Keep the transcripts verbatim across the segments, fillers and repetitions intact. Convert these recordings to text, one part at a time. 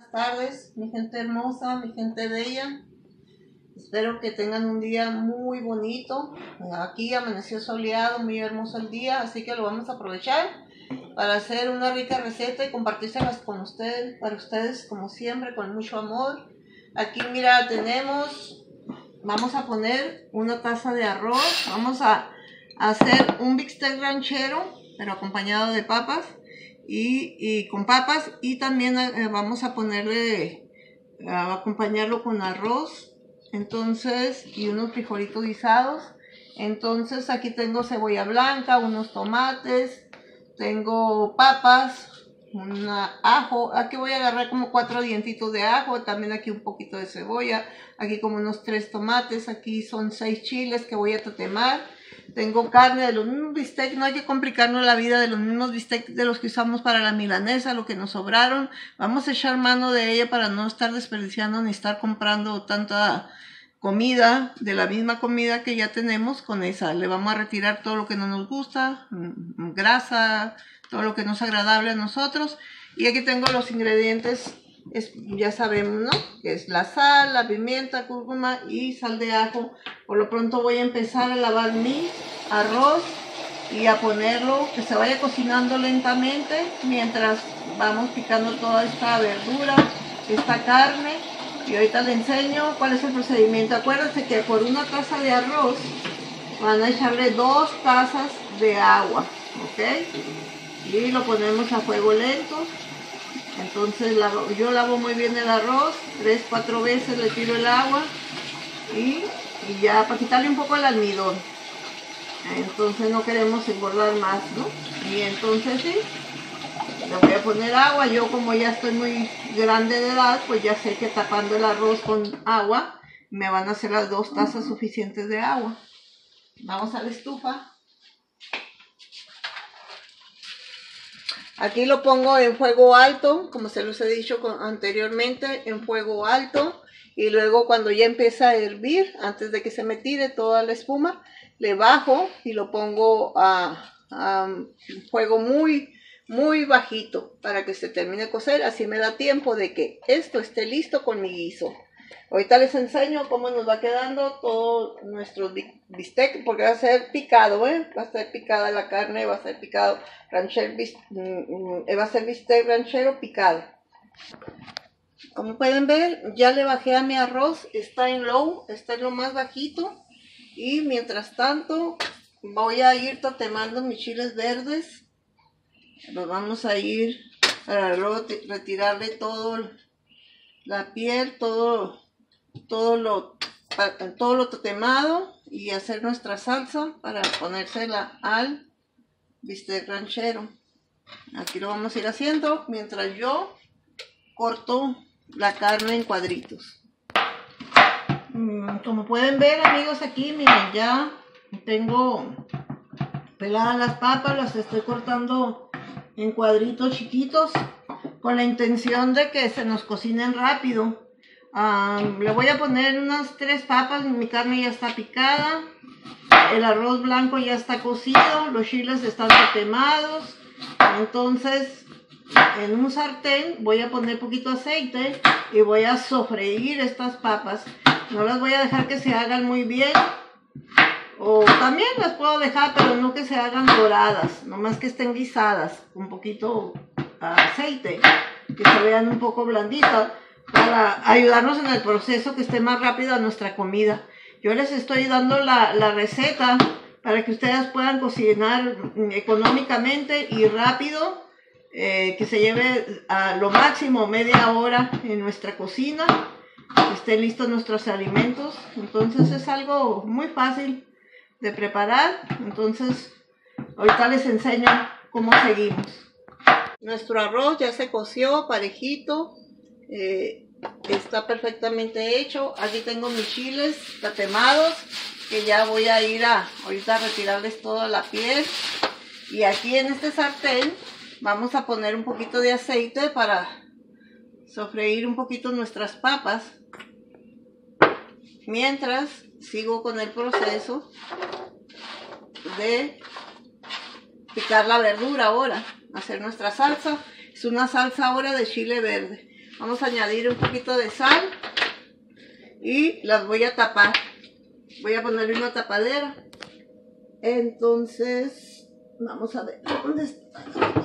buenas tardes, mi gente hermosa, mi gente bella. Espero que tengan un día muy bonito. Aquí amaneció soleado, muy hermoso el día, así que lo vamos a aprovechar para hacer una rica receta y compartírselas con ustedes, para ustedes como siempre, con mucho amor. Aquí mira, tenemos, vamos a poner una taza de arroz, vamos a hacer un bistec ranchero, pero acompañado de papas. Y, y con papas, y también eh, vamos a ponerle a acompañarlo con arroz, entonces, y unos frijolitos guisados. Entonces aquí tengo cebolla blanca, unos tomates, tengo papas, un ajo. Aquí voy a agarrar como cuatro dientitos de ajo, también aquí un poquito de cebolla, aquí como unos tres tomates, aquí son seis chiles que voy a tatemar. Tengo carne de los mismos bistecs, no hay que complicarnos la vida, de los mismos bistecs de los que usamos para la milanesa, lo que nos sobraron. Vamos a echar mano de ella para no estar desperdiciando ni estar comprando tanta comida, de la misma comida que ya tenemos. Con esa le vamos a retirar todo lo que no nos gusta, grasa, todo lo que no es agradable a nosotros. Y aquí tengo los ingredientes, es, ya sabemos, ¿no? Que es la sal, la pimienta, cúrcuma y sal de ajo. Por lo pronto voy a empezar a lavar mi arroz y a ponerlo, que se vaya cocinando lentamente mientras vamos picando toda esta verdura, esta carne. Y ahorita le enseño cuál es el procedimiento. Acuérdense que por una taza de arroz van a echarle dos tazas de agua, ¿ok? Y lo ponemos a fuego lento. Entonces lavo, yo lavo muy bien el arroz, tres, cuatro veces le tiro el agua y, y ya para quitarle un poco el almidón. Entonces no queremos engordar más, ¿no? Y entonces sí, le voy a poner agua. Yo como ya estoy muy grande de edad, pues ya sé que tapando el arroz con agua me van a hacer las dos tazas suficientes de agua. Vamos a la estufa. Aquí lo pongo en fuego alto, como se los he dicho anteriormente, en fuego alto. Y luego cuando ya empieza a hervir, antes de que se me tire toda la espuma, le bajo y lo pongo a, a fuego muy, muy bajito para que se termine de cocer. Así me da tiempo de que esto esté listo con mi guiso. Ahorita les enseño cómo nos va quedando todo nuestro bistec, porque va a ser picado, ¿eh? Va a ser picada la carne, va a ser picado ranchero, va a ser bistec ranchero picado. Como pueden ver, ya le bajé a mi arroz, está en low, está en lo más bajito. Y mientras tanto, voy a ir tatemando mis chiles verdes. Los vamos a ir para luego retirarle todo la piel, todo todo lo todo lo tatemado y hacer nuestra salsa para ponérsela al bistec ranchero. Aquí lo vamos a ir haciendo mientras yo corto la carne en cuadritos. Como pueden ver, amigos, aquí miren, ya tengo peladas las papas, las estoy cortando en cuadritos chiquitos con la intención de que se nos cocinen rápido. Um, le voy a poner unas tres papas, mi carne ya está picada, el arroz blanco ya está cocido, los chiles están tatemados. Entonces en un sartén voy a poner poquito aceite y voy a sofreír estas papas. No las voy a dejar que se hagan muy bien, o también las puedo dejar, pero no que se hagan doradas, nomás que estén guisadas, un poquito aceite, que se vean un poco blanditas, para ayudarnos en el proceso, que esté más rápido a nuestra comida. Yo les estoy dando la, la receta para que ustedes puedan cocinar económicamente y rápido, eh, que se lleve a lo máximo media hora en nuestra cocina, que estén listos nuestros alimentos. Entonces es algo muy fácil de preparar. Entonces ahorita les enseño cómo seguimos. Nuestro arroz ya se coció parejito. Eh, está perfectamente hecho. Aquí tengo mis chiles tatemados, que ya voy a ir a ahorita a retirarles toda la piel. Y aquí en este sartén vamos a poner un poquito de aceite para sofreír un poquito nuestras papas, mientras sigo con el proceso de picar la verdura ahora, hacer nuestra salsa. Es una salsa ahora de chile verde. Vamos a añadir un poquito de sal y las voy a tapar. Voy a ponerle una tapadera. Entonces, vamos a ver dónde está.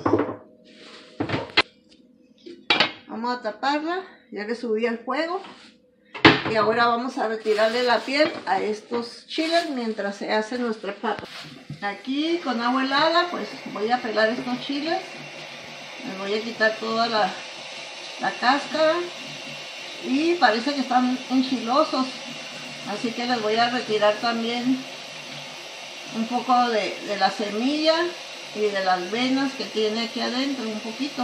Vamos a taparla, ya que subí al fuego. Y ahora vamos a retirarle la piel a estos chiles mientras se hace nuestra papa. Aquí con agua helada pues voy a pelar estos chiles. Les voy a quitar toda la, la cáscara. Y parece que están enchilosos. Así que les voy a retirar también un poco de, de la semilla y de las venas que tiene aquí adentro, un poquito.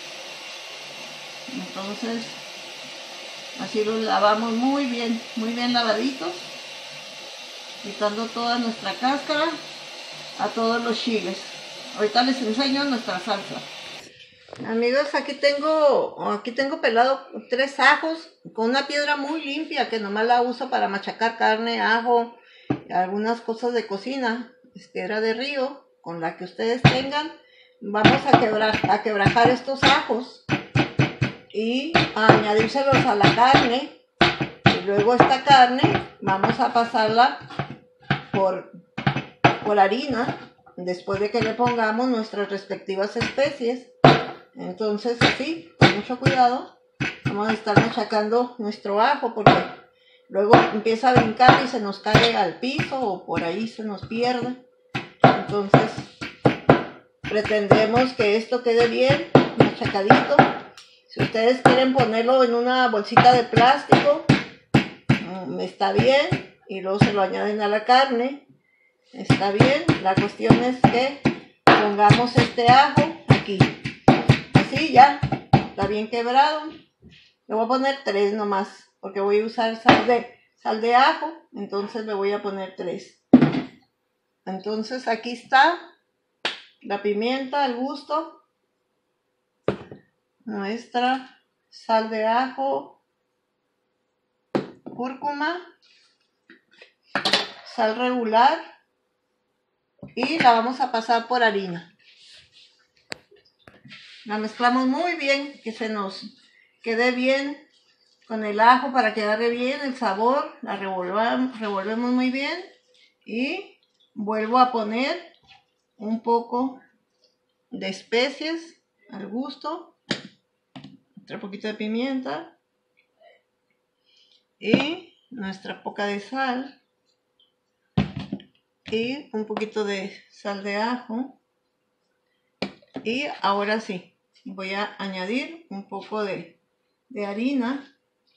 Entonces así los lavamos muy bien, muy bien lavaditos, quitando toda nuestra cáscara a todos los chiles. Ahorita les enseño nuestra salsa. Amigos, aquí tengo, aquí tengo pelado tres ajos con una piedra muy limpia que nomás la uso para machacar carne, ajo, algunas cosas de cocina. Piedra de río, con la que ustedes tengan. Vamos a quebrar, a quebrajar estos ajos y a añadírselos a la carne. Y luego esta carne vamos a pasarla por, por harina después de que le pongamos nuestras respectivas especies. Entonces así, con mucho cuidado, vamos a estar machacando nuestro ajo porque luego empieza a brincar y se nos cae al piso o por ahí se nos pierde. Entonces pretendemos que esto quede bien machacadito. Si ustedes quieren ponerlo en una bolsita de plástico, está bien, y luego se lo añaden a la carne, está bien. La cuestión es que pongamos este ajo aquí, así ya, está bien quebrado. Le voy a poner tres nomás, porque voy a usar sal de, sal de ajo, entonces le voy a poner tres. Entonces aquí está la pimienta al gusto, nuestra sal de ajo, cúrcuma, sal regular y la vamos a pasar por harina. La mezclamos muy bien, que se nos quede bien con el ajo para que agarre bien el sabor. La revolvamos, revolvemos muy bien y vuelvo a poner un poco de especias al gusto. Otro poquito de pimienta y nuestra poca de sal y un poquito de sal de ajo. Y ahora sí, voy a añadir un poco de, de harina.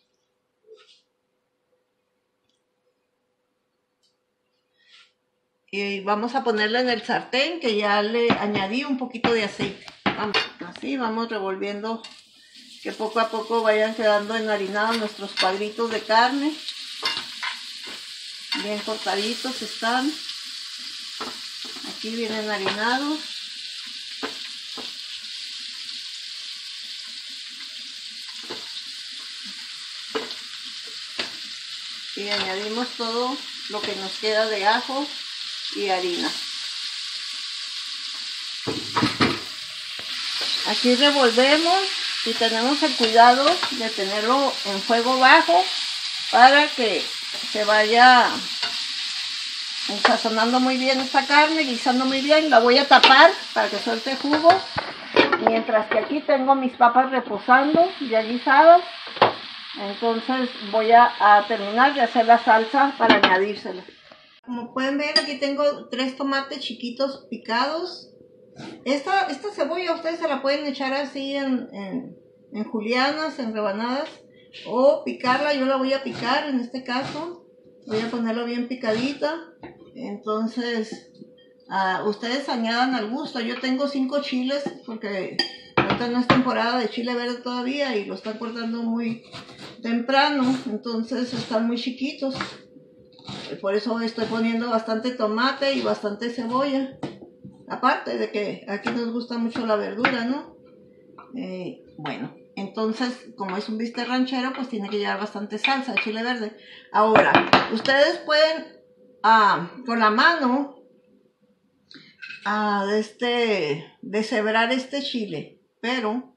Y vamos a ponerla en el sartén que ya le añadí un poquito de aceite. Vamos, así vamos revolviendo, que poco a poco vayan quedando enharinados nuestros cuadritos de carne. Bien cortaditos están. Aquí vienen harinados. Y añadimos todo lo que nos queda de ajo y harina. Aquí revolvemos y tenemos el cuidado de tenerlo en fuego bajo para que se vaya sazonando muy bien esta carne, guisando muy bien. La voy a tapar para que suelte jugo, mientras que aquí tengo mis papas reposando ya guisadas. Entonces voy a, a terminar de hacer la salsa para añadírsela. Como pueden ver, aquí tengo tres tomates chiquitos picados. Esta, esta cebolla ustedes se la pueden echar así en, en, en julianas, en rebanadas, o picarla. Yo la voy a picar en este caso. Voy a ponerla bien picadita. Entonces, uh, ustedes añadan al gusto. Yo tengo cinco chiles porque ahorita no es temporada de chile verde todavía y lo están cortando muy temprano. Entonces están muy chiquitos. Por eso estoy poniendo bastante tomate y bastante cebolla. Aparte de que aquí nos gusta mucho la verdura, ¿no? Eh, bueno, entonces, como es un bistec ranchero, pues tiene que llevar bastante salsa de chile verde. Ahora, ustedes pueden, ah, con la mano, ah, este, deshebrar este chile. Pero,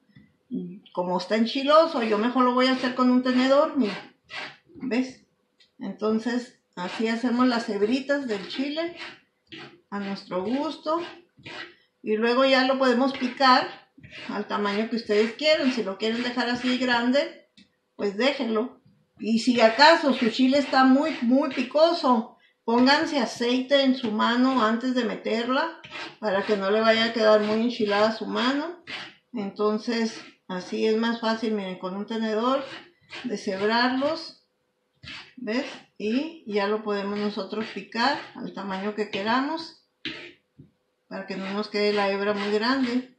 como está enchiloso, yo mejor lo voy a hacer con un tenedor, mira, ¿ves? Entonces, así hacemos las hebritas del chile a nuestro gusto. Y luego ya lo podemos picar al tamaño que ustedes quieran. Si lo quieren dejar así grande, pues déjenlo. Y si acaso su chile está muy, muy picoso, pónganse aceite en su mano antes de meterla, para que no le vaya a quedar muy enchilada su mano. Entonces, así es más fácil, miren, con un tenedor, deshebrarlos, ¿ves? Y ya lo podemos nosotros picar al tamaño que queramos, para que no nos quede la hebra muy grande,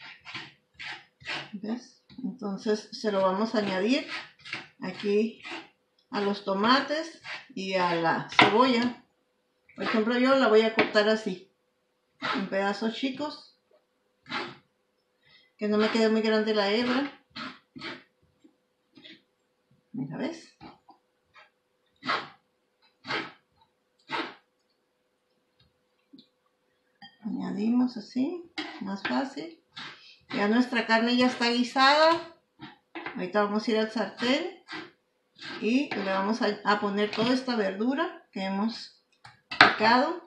¿ves? Entonces se lo vamos a añadir aquí a los tomates y a la cebolla. Por ejemplo, yo la voy a cortar así, en pedazos chicos, que no me quede muy grande la hebra. Mira, ¿ves? Añadimos así, más fácil. Ya nuestra carne ya está guisada. Ahorita vamos a ir al sartén y le vamos a, a poner toda esta verdura que hemos picado.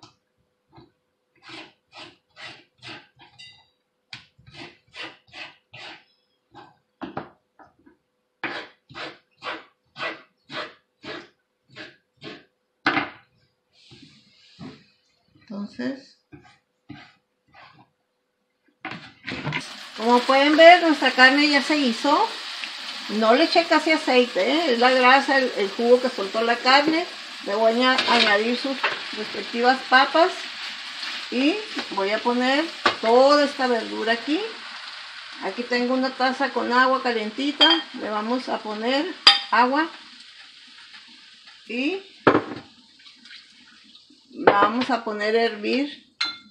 Entonces, como pueden ver, nuestra carne ya se guisó. No le eché casi aceite, ¿eh? Es la grasa, el, el jugo que soltó la carne. Le voy a añadir sus respectivas papas y voy a poner toda esta verdura aquí. Aquí tengo una taza con agua calientita. Le vamos a poner agua y la vamos a poner a hervir.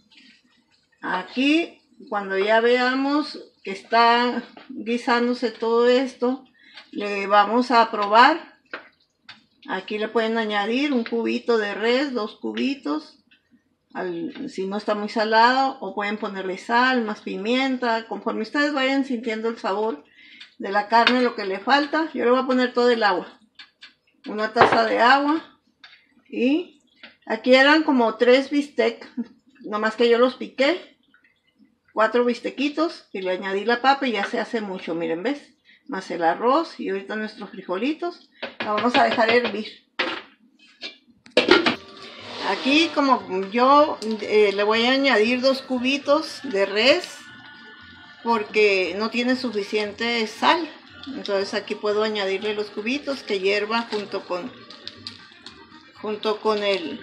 Aquí, cuando ya veamos que está guisándose todo esto, le vamos a probar. Aquí le pueden añadir un cubito de res, dos cubitos, al, si no está muy salado, o pueden ponerle sal, más pimienta, conforme ustedes vayan sintiendo el sabor de la carne, lo que le falta. Yo le voy a poner todo el agua, una taza de agua, y aquí eran como tres bistec, nomás que yo los piqué. Cuatro bistequitos y le añadí la papa y ya se hace mucho, miren, ¿ves? Más el arroz y ahorita nuestros frijolitos. La vamos a dejar hervir. Aquí, como yo eh, le voy a añadir dos cubitos de res porque no tiene suficiente sal. Entonces aquí puedo añadirle los cubitos que hierva junto con, junto con el...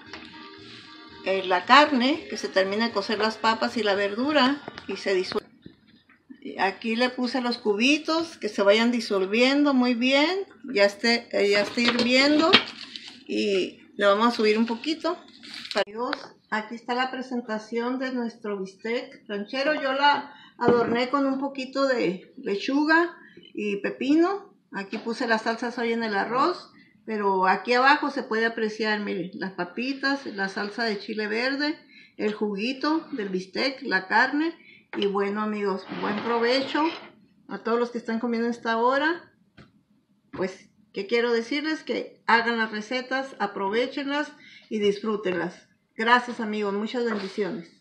la carne, que se termina de cocer las papas y la verdura y se disuelve. Aquí le puse los cubitos que se vayan disolviendo muy bien. Ya esté, ya está hirviendo y le vamos a subir un poquito. Aquí está la presentación de nuestro bistec ranchero. Yo la adorné con un poquito de lechuga y pepino. Aquí puse la salsa soya en el arroz. Pero aquí abajo se puede apreciar, miren, las papitas, la salsa de chile verde, el juguito del bistec, la carne. Y bueno, amigos, buen provecho a todos los que están comiendo a esta hora. Pues, ¿qué quiero decirles? Que hagan las recetas, aprovéchenlas y disfrútenlas. Gracias, amigos, muchas bendiciones.